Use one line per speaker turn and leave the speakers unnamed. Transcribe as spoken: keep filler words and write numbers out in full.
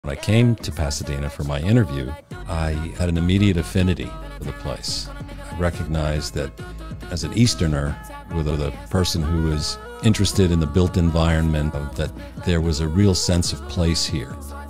When I came to Pasadena for my interview, I had an immediate affinity for the place. I recognized that as an Easterner, with a person who is interested in the built environment, that there was a real sense of place here.